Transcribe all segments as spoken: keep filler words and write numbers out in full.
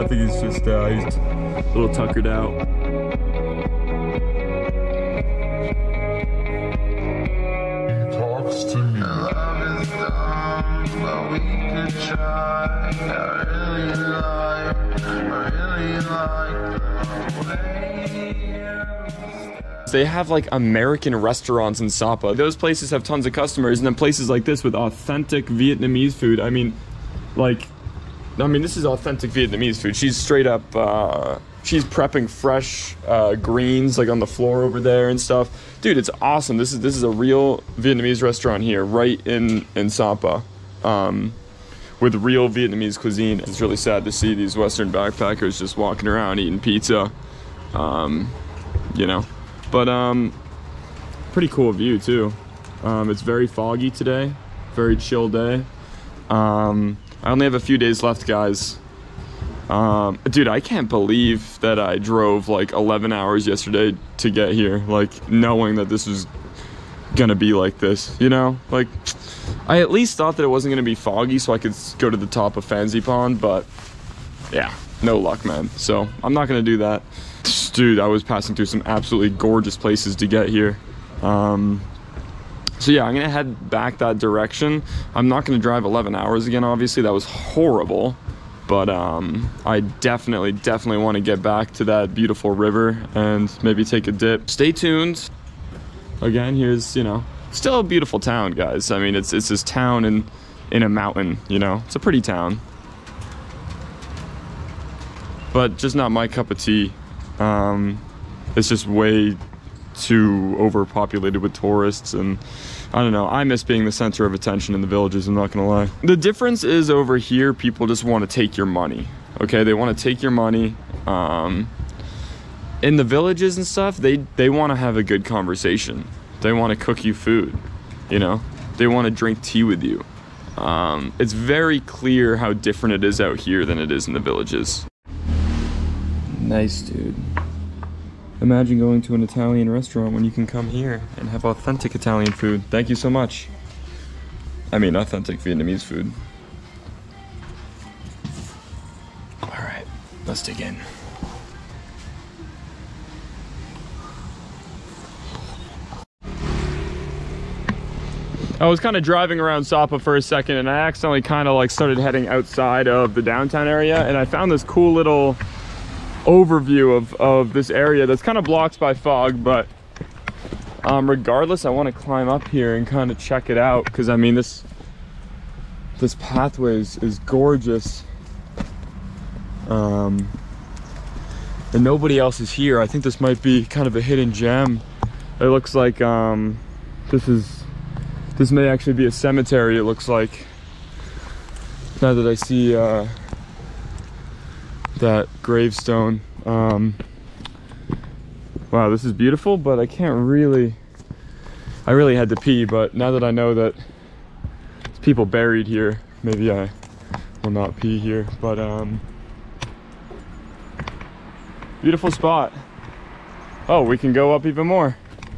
I think he's just uh, he's a little tuckered out. He talks to me. Love is dumb, but we could try. I really like, I really like the way you. They have like American restaurants in Sapa. Those places have tons of customers, and then places like this with authentic Vietnamese food. I mean, like, I mean, this is authentic Vietnamese food. She's straight up, uh, she's prepping fresh uh, greens like on the floor over there and stuff. Dude, it's awesome. This is this is a real Vietnamese restaurant here, right in in Sapa, um, with real Vietnamese cuisine. It's really sad to see these Western backpackers just walking around eating pizza, um, you know. But um, pretty cool view too. Um, it's very foggy today, very chill day. Um, I only have a few days left, guys. Um, dude, I can't believe that I drove like eleven hours yesterday to get here, like knowing that this was gonna be like this, you know? Like, I at least thought that it wasn't gonna be foggy so I could go to the top of Fancy Pond, but yeah, no luck, man. So I'm not gonna do that. Dude, I was passing through some absolutely gorgeous places to get here. Um, so yeah, I'm gonna head back that direction. I'm not gonna drive eleven hours again, obviously. That was horrible. But um, I definitely, definitely want to get back to that beautiful river and maybe take a dip. Stay tuned. Again, here's, you know, still a beautiful town, guys. I mean, it's it's this town in, in a mountain, you know. It's a pretty town. But just not my cup of tea. Um, it's just way too overpopulated with tourists, and I don't know, I miss being the center of attention in the villages, I'm not gonna lie. The difference is over here, people just want to take your money, okay? They want to take your money. Um, in the villages and stuff, they, they want to have a good conversation. They want to cook you food, you know? They want to drink tea with you. Um, it's very clear how different it is out here than it is in the villages. Nice, dude. Imagine going to an Italian restaurant when you can come here and have authentic Italian food. Thank you so much. I mean, authentic Vietnamese food. All right, let's dig in. I was kind of driving around Sapa for a second, and I accidentally kind of like started heading outside of the downtown area, and I found this cool little overview of, of this area that's kind of blocked by fog, but um, regardless, I want to climb up here and kind of check it out, because I mean, this this pathway is, is gorgeous, um, and nobody else is here. I think this might be kind of a hidden gem. It looks like um, this is this may actually be a cemetery, it looks like, now that I see uh, that gravestone. Um, wow, this is beautiful, but I can't really, I really had to pee, but now that I know that there's people buried here, maybe I will not pee here, but um, beautiful spot. Oh, we can go up even more.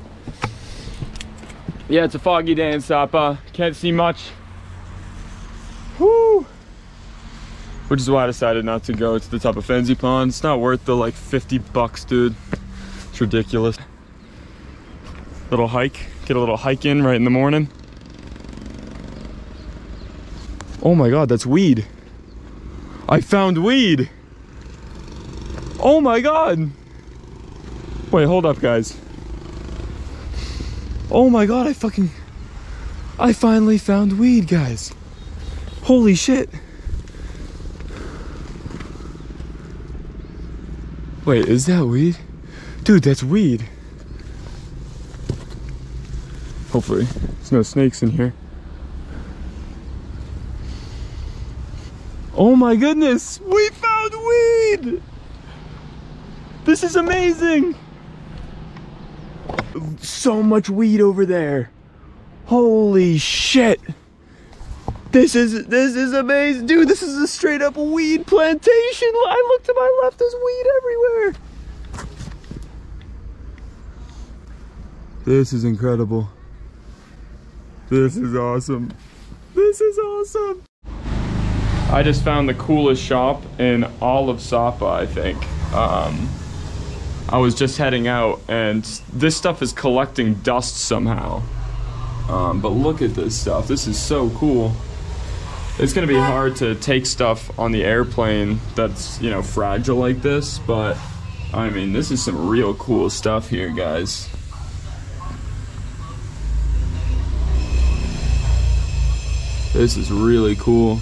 Yeah, it's a foggy day in Sapa, can't see much. Whoo! Which is why I decided not to go to the top of Fancy Pond. It's not worth the like fifty bucks, dude. It's ridiculous. Little hike, get a little hike in right in the morning. Oh my God, that's weed. I found weed. Oh my God. Wait, hold up, guys. Oh my God, I fucking, I finally found weed, guys. Holy shit. Wait, is that weed? Dude, that's weed. Hopefully, there's no snakes in here. Oh my goodness, we found weed! This is amazing! So much weed over there. Holy shit. This is, this is amazing. Dude, this is a straight up weed plantation. I look to my left, there's weed everywhere. This is incredible. This is awesome. This is awesome. I just found the coolest shop in all of Sapa, I think. Um, I was just heading out, and this stuff is collecting dust somehow. Um, but look at this stuff. This is so cool. It's gonna be hard to take stuff on the airplane that's, you know, fragile like this, but I mean, this is some real cool stuff here, guys. This is really cool.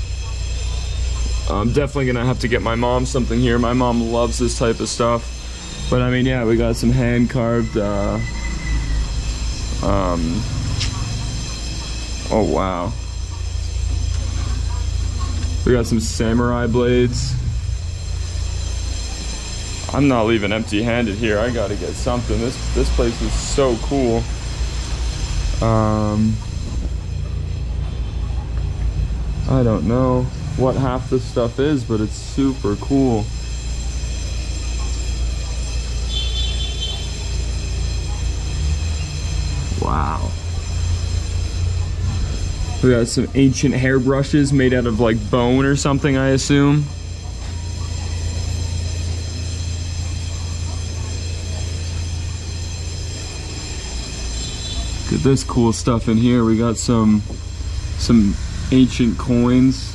I'm definitely gonna have to get my mom something here. My mom loves this type of stuff. But I mean, yeah, we got some hand carved, uh, um, oh wow. We got some samurai blades. I'm not leaving empty-handed here. I gotta get something. This, this place is so cool. Um, I don't know what half this stuff is, but it's super cool. Wow. We got some ancient hairbrushes made out of like bone or something, I assume. Look at this cool stuff in here. We got some some ancient coins.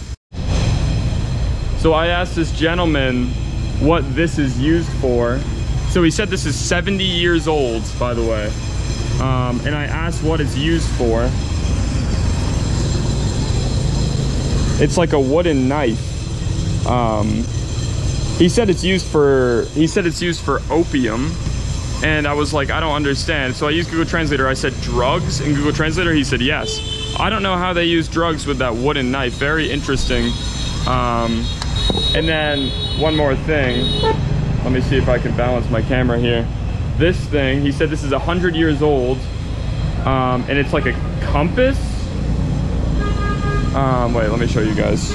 So I asked this gentleman what this is used for. So he said this is seventy years old, by the way. Um, and I asked what it's used for. It's like a wooden knife. Um, he said it's used for, he said it's used for opium. And I was like, I don't understand. So I used Google Translator. I said drugs in Google Translator. He said yes. I don't know how they use drugs with that wooden knife. Very interesting. Um, and then one more thing. Let me see if I can balance my camera here. This thing, he said this is a hundred years old. Um, and it's like a compass. Um, wait, let me show you guys.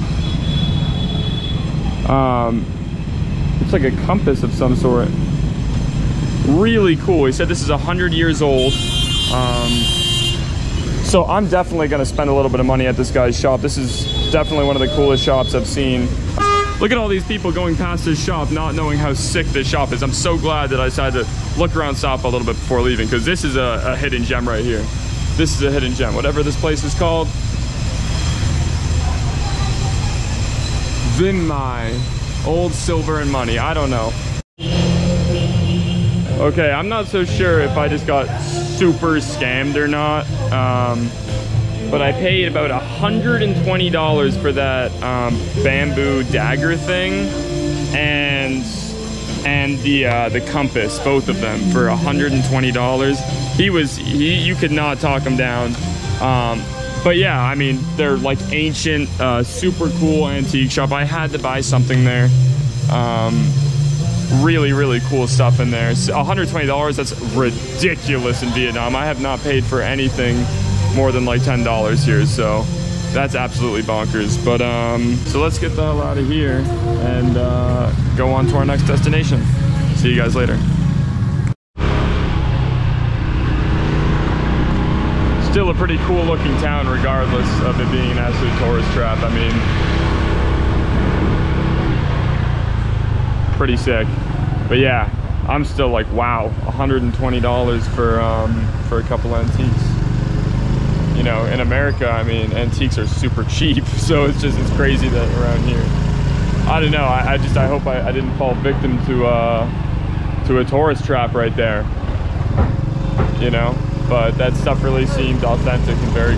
Um, it's like a compass of some sort. Really cool. He said this is a hundred years old. Um, so I'm definitely gonna spend a little bit of money at this guy's shop. This is definitely one of the coolest shops I've seen. Look at all these people going past this shop not knowing how sick this shop is. I'm so glad that I decided to look around Sapa a little bit before leaving, because this is a, a hidden gem right here. This is a hidden gem, whatever this place is called. Vinmai, old silver and money, I don't know. Okay, I'm not so sure if I just got super scammed or not, um, but I paid about one hundred twenty dollars for that um, bamboo dagger thing, and and the uh, the compass, both of them, for one hundred twenty dollars. He was, he, you could not talk him down. Um, but yeah, I mean, they're like ancient, uh, super cool antique shop. I had to buy something there. Um, really, really cool stuff in there. So one hundred twenty dollars, that's ridiculous in Vietnam. I have not paid for anything more than like ten dollars here, so that's absolutely bonkers. But um, so let's get the hell out of here and uh, go on to our next destination. See you guys later. Still a pretty cool looking town regardless of it being an absolute tourist trap. I mean, pretty sick. But yeah, I'm still like, wow, one hundred twenty dollars for um, for a couple antiques. You know, in America, I mean, antiques are super cheap, so it's just, it's crazy that around here. I don't know, I, I just, I hope I, I didn't fall victim to, uh, to a tourist trap right there. You know, but that stuff really seemed authentic and very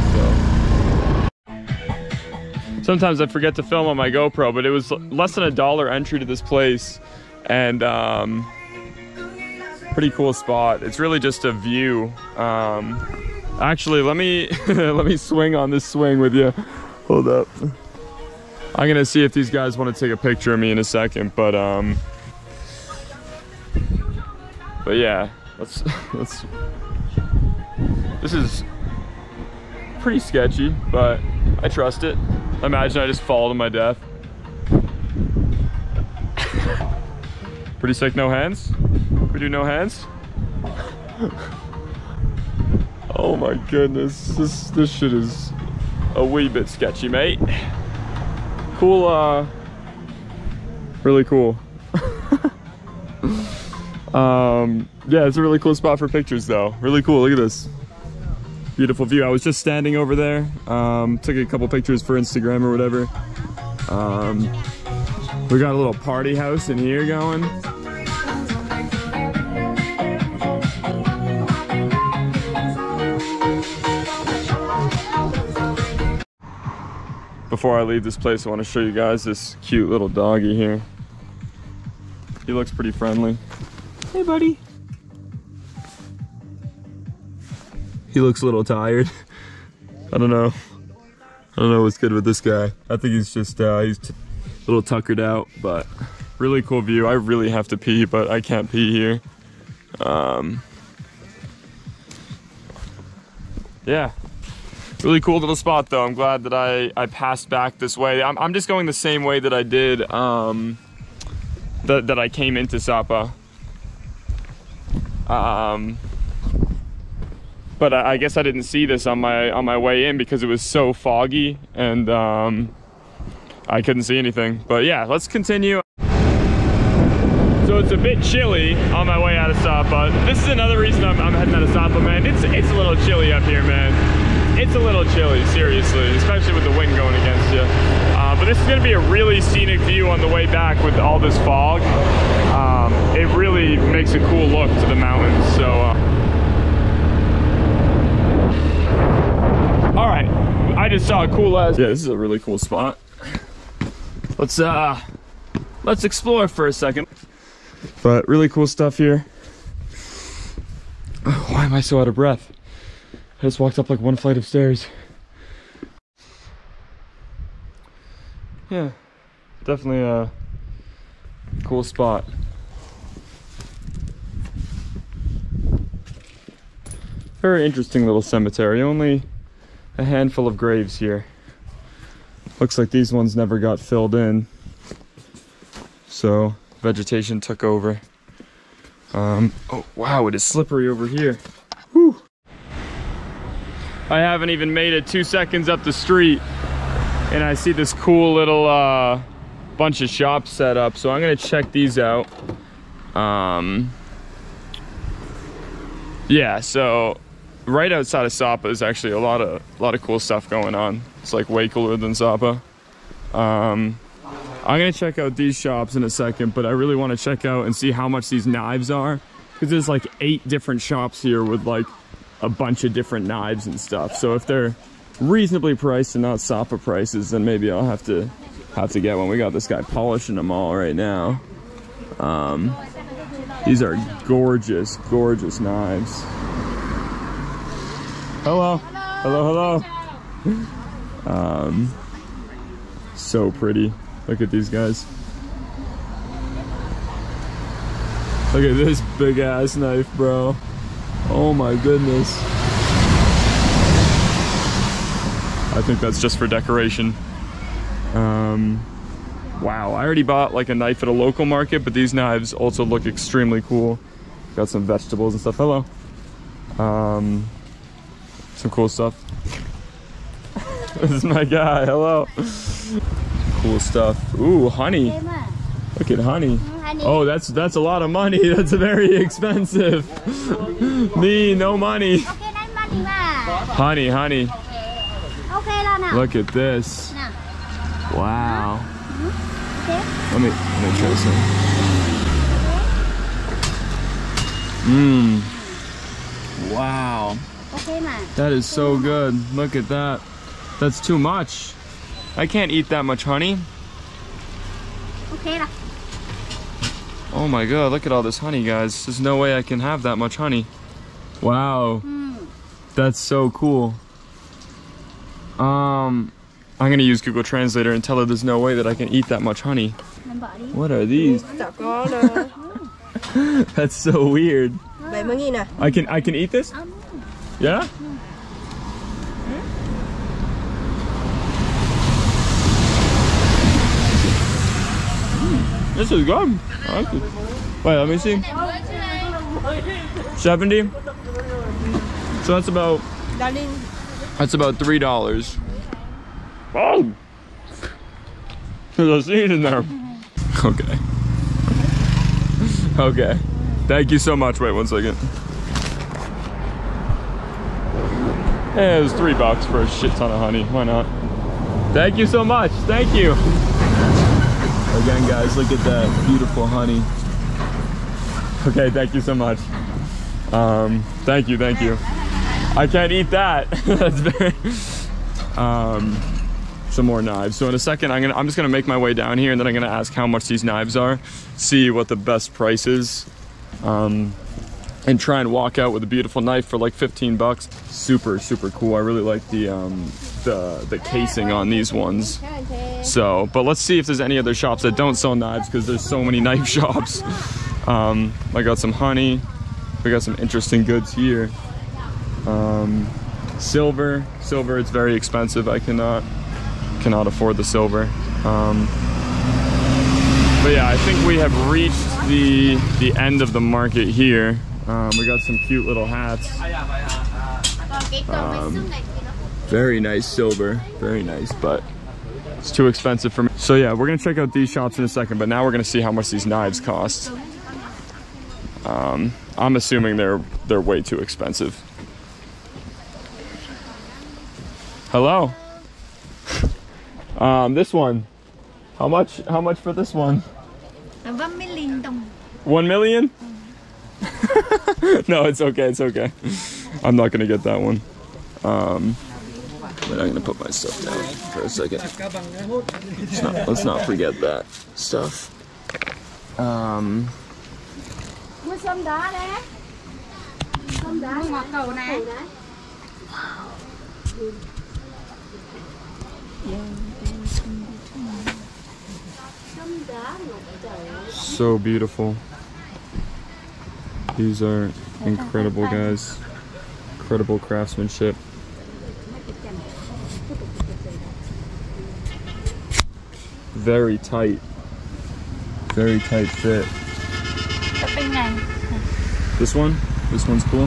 cool, so. Sometimes I forget to film on my GoPro, but it was less than a dollar entry to this place, and um, pretty cool spot. It's really just a view. Um, actually, let me let me swing on this swing with you. Hold up. I'm gonna see if these guys want to take a picture of me in a second, but um, but yeah, let's let's. This is pretty sketchy, but I trust it. Imagine I just fall to my death. Pretty sick, no hands? Can we do no hands? Oh my goodness, this this shit is a wee bit sketchy, mate. cool, uh, really cool. um, yeah, it's a really cool spot for pictures though. Really cool, look at this. Beautiful view. I was just standing over there, um, took a couple pictures for Instagram or whatever. Um, we got a little party house in here going. Before I leave this place, I want to show you guys this cute little doggy here. He looks pretty friendly. Hey, buddy. He looks a little tired. I don't know. I don't know what's good with this guy. I think he's just, uh, he's t a little tuckered out, but really cool view. I really have to pee, but I can't pee here. Um, yeah. Really cool little spot though. I'm glad that I, I passed back this way. I'm, I'm just going the same way that I did, um, that, that I came into Sapa. Um, but I, I guess I didn't see this on my, on my way in because it was so foggy and um, I couldn't see anything. But yeah, let's continue. So it's a bit chilly on my way out of Sapa. This is another reason I'm, I'm heading out of Sapa, man. It's, it's a little chilly up here, man. It's a little chilly, seriously, especially with the wind going against you. Uh, but this is gonna be a really scenic view on the way back with all this fog. Um, it really makes a cool look to the mountains, so. Uh... All right, I just saw a cool ass. Yeah, this is a really cool spot. Let's, uh, let's explore for a second. But really cool stuff here. Oh, why am I so out of breath? I just walked up like one flight of stairs. Yeah, definitely a cool spot. Very interesting little cemetery. Only a handful of graves here. Looks like these ones never got filled in. So vegetation took over. Um, oh wow, it is slippery over here. Whew. I haven't even made it two seconds up the street and I see this cool little uh, bunch of shops set up. So I'm gonna check these out. Um, yeah, so right outside of Sapa is actually a lot of a lot of cool stuff going on. It's like way cooler than Sapa. Um, I'm gonna check out these shops in a second, but I really want to check out and see how much these knives are, because there's like eight different shops here with like a bunch of different knives and stuff. So if they're reasonably priced and not Sapa prices, then maybe I'll have to have to get one. We got this guy polishing them all right now. Um, these are gorgeous, gorgeous knives. Hello, hello, hello. Um, so pretty. Look at these guys. Look at this big ass knife, bro. Oh my goodness. I think that's just for decoration. Um, wow, I already bought like a knife at a local market, but these knives also look extremely cool. Got some vegetables and stuff. Hello. Um, some cool stuff. This is my guy, hello. Cool stuff. Ooh, honey. Look at honey. Oh, that's that's a lot of money. That's very expensive. Me, no money. Honey, honey. Look at this. Wow. Let me let me try some. Mmm. Wow. That is so good. Look at that. That's too much. I can't eat that much honey. Oh my god, look at all this honey, guys. There's no way I can have that much honey. Wow. Mm. That's so cool. Um, I'm gonna use Google Translator and tell her there's no way that I can eat that much honey. What are these? That's so weird. I can I can eat this? Yeah? This is good. I like it. Wait, let me see. seventy? So that's about that's about three dollars. Oh! There's a seed in there. Okay. Okay. Thank you so much. Wait one second. Yeah, it was three bucks for a shit ton of honey. Why not? Thank you so much. Thank you. Again, guys, look at that beautiful honey. Okay, thank you so much. Um, thank you, thank you. I can't eat that. That's very. Um, some more knives. So in a second, I'm gonna, I'm just gonna make my way down here, and then I'm gonna ask how much these knives are, see what the best price is, um, and try and walk out with a beautiful knife for like fifteen bucks. Super, super cool. I really like the um, the the casing on these ones. So, but let's see if there's any other shops that don't sell knives, because there's so many knife shops. Um, I got some honey. We got some interesting goods here. Um, silver, silver. It's very expensive. I cannot cannot afford the silver. Um, but yeah, I think we have reached the the end of the market here. Um, we got some cute little hats. Um, very nice silver, very nice, but it's too expensive for me. So yeah, we're gonna check out these shops in a second, but now we're gonna see how much these knives cost. Um, I'm assuming they're they're way too expensive. Hello. Um, this one. How much? How much for this one? One million dong. One million? No, it's okay. It's okay. I'm not gonna get that one. Um, but I'm gonna put my stuff down for a second. Let's not, let's not forget that stuff. Um. So beautiful. These are incredible, guys. Incredible craftsmanship. Very tight. Very tight fit. This one? This one's cool.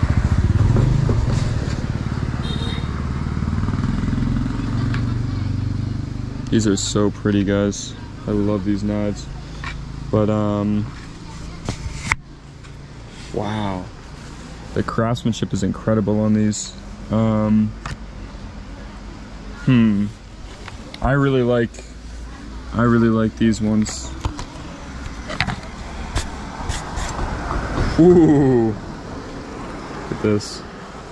These are so pretty, guys. I love these knives. But, um... wow. The craftsmanship is incredible on these. Um... Hmm. I really like... I really like these ones. Ooh! Look at this.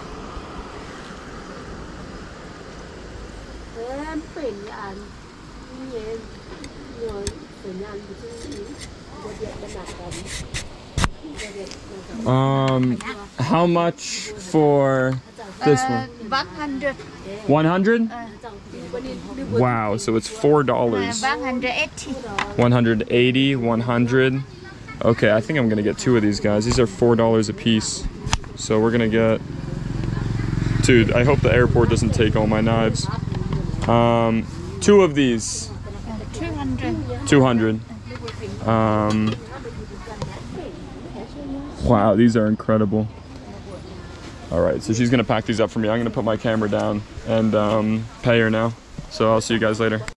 Um, how much for this one? one hundred. one hundred? Wow, so it's four dollars. one hundred eighty. one hundred eighty, one hundred. Okay, I think I'm gonna get two of these guys. These are four dollars a piece. So we're gonna get... Dude, I hope the airport doesn't take all my knives. Um, two of these. two hundred. two hundred. Um, wow, these are incredible. All right, so she's gonna pack these up for me. I'm gonna put my camera down and um, pay her now. So I'll see you guys later.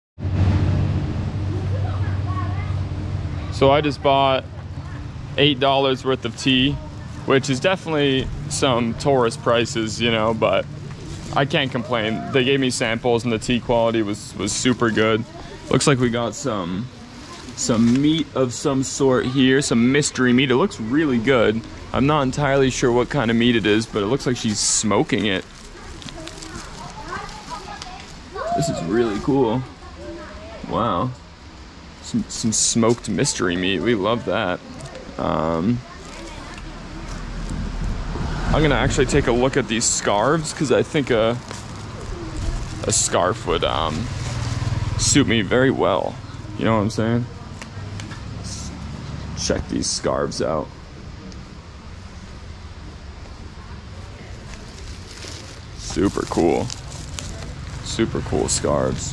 So I just bought eight dollars worth of tea, which is definitely some tourist prices, you know, but I can't complain. They gave me samples and the tea quality was, was super good. Looks like we got some, some meat of some sort here, some mystery meat. It looks really good. I'm not entirely sure what kind of meat it is, but it looks like she's smoking it. This is really cool. Wow. Some, some smoked mystery meat. We love that. Um, I'm gonna actually take a look at these scarves because I think a, a scarf would um, suit me very well. You know what I'm saying? Let's check these scarves out. Super cool. Super cool scarves.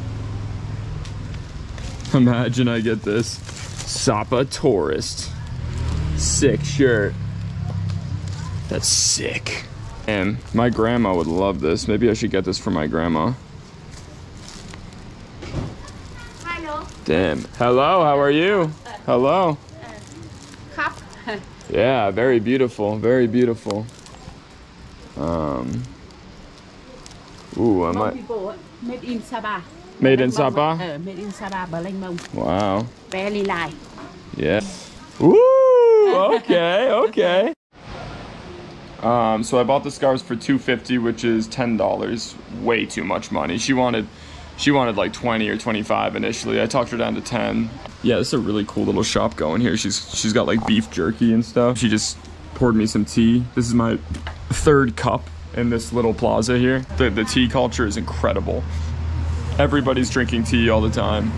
Imagine I get this Sapa tourist. Sick shirt. That's sick. And my grandma would love this. Maybe I should get this for my grandma. Damn. Hello, how are you? Hello. Cup. Yeah, very beautiful, very beautiful. Um. Ooh, I might. Made in Sapa. Made in Sapa? Uh, made in Sapa, Berlin. Wow. Very light. Yeah. Ooh, okay, okay. Um, so I bought the scarves for two fifty, which is ten dollars. Way too much money. She wanted, she wanted like twenty or twenty-five initially. I talked her down to ten. Yeah, this is a really cool little shop going here. She's she's got like beef jerky and stuff. She just poured me some tea. This is my third cup in this little plaza here. The the tea culture is incredible. Everybody's drinking tea all the time.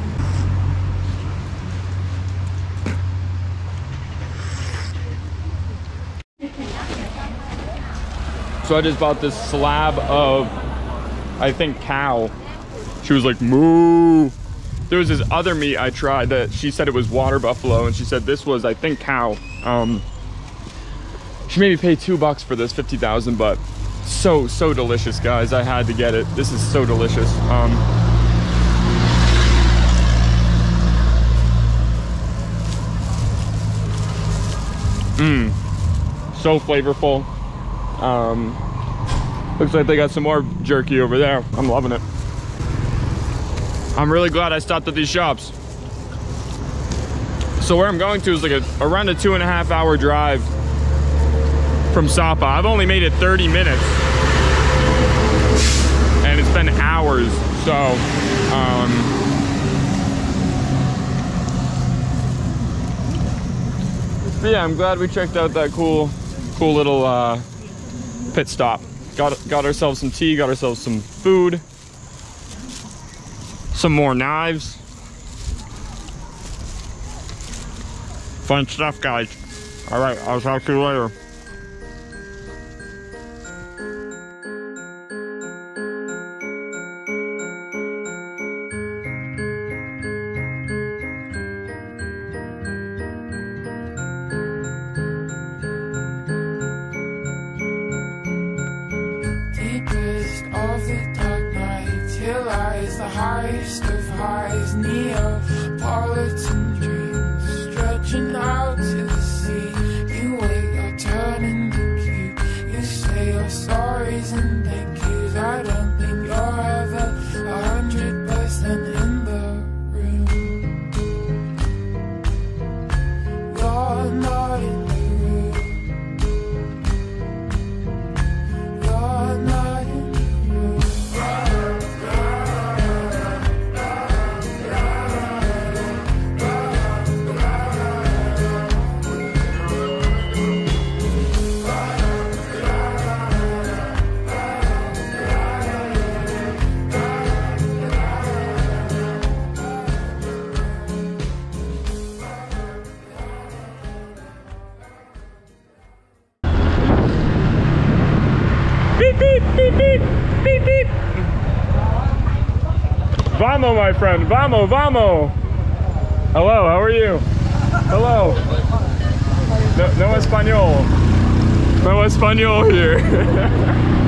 So I just bought this slab of, I think, cow. She was like, moo. There was this other meat I tried that she said it was water buffalo, and she said this was, I think, cow. Um, she made me pay two bucks for this, fifty thousand, but so, so delicious, guys. I had to get it. This is so delicious. Um, Mmm, so flavorful. Um, looks like they got some more jerky over there. I'm loving it. I'm really glad I stopped at these shops. So where I'm going to is like a around a two and a half hour drive from Sapa. I've only made it thirty minutes, and it's been hours. So, um, but yeah, I'm glad we checked out that cool, cool little uh, pit stop. Got got ourselves some tea, got ourselves some food, some more knives. Fun stuff, guys. All right, I'll talk to you later. Deepest of the dark nights, here lies the highest of highs. Neapolitan dreams stretching out to the sea. You wait your turn in the queue. You say your sorries and thank yous. I don't think you're ever a hundred percent in the room. You're not in the room. You're not in the room. Beep, beep, beep, beep, beep, beep. Vamo, my friend, vamo, vamo. Hello, how are you? Hello. No, no español. No español here.